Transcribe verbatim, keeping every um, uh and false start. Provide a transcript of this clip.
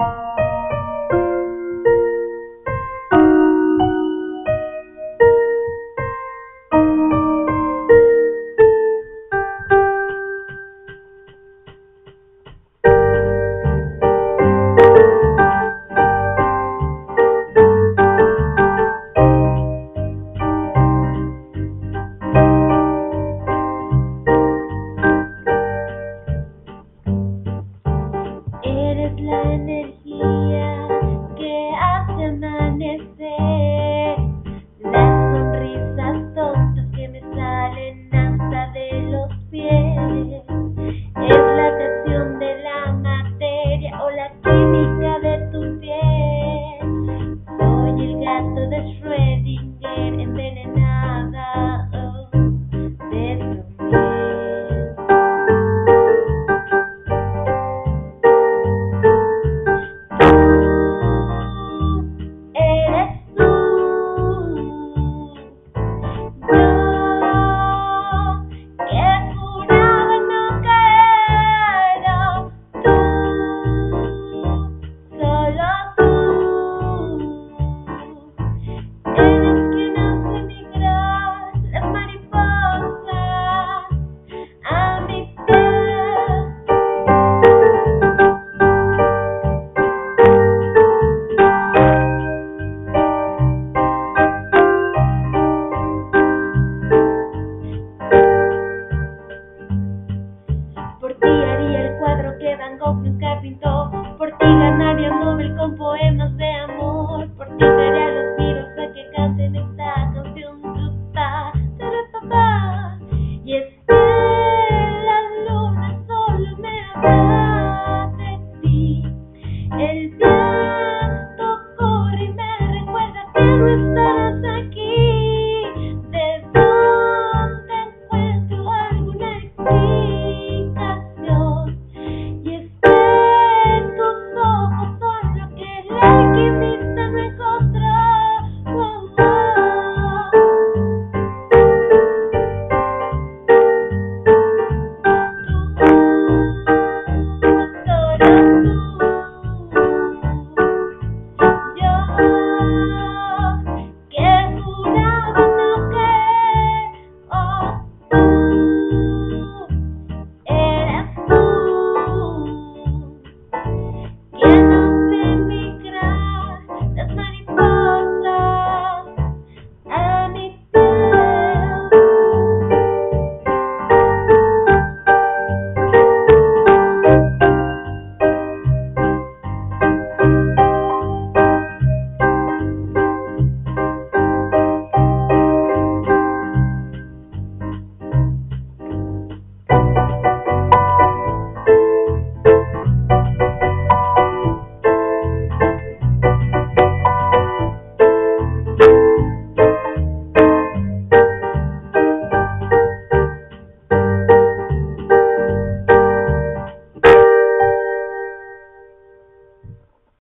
Eres la energía que hace amanecer, las sonrisas tontas que me salen hasta de los pies. Es la atracción de la materia o la química de tu piel. Soy el gato de Schrödinger envenenada oh, de tu miel. Por ti haría el cuadro que Van Gogh nunca pintó.